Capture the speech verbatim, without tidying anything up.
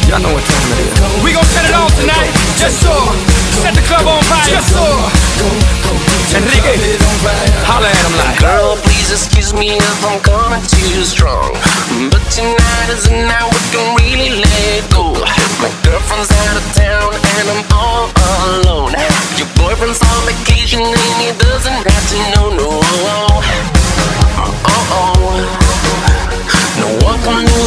Y'all know what time it is. We gon' set it off tonight. Just so. Set the club on fire. Just so. Enrique, holla at him like. Girl, please excuse me if I'm coming too strong, but tonight is the night we can really let it go. My girlfriend's out of town and I'm all alone. Your boyfriend's on vacation and he doesn't have to know, no. Oh, oh, oh. No one can lose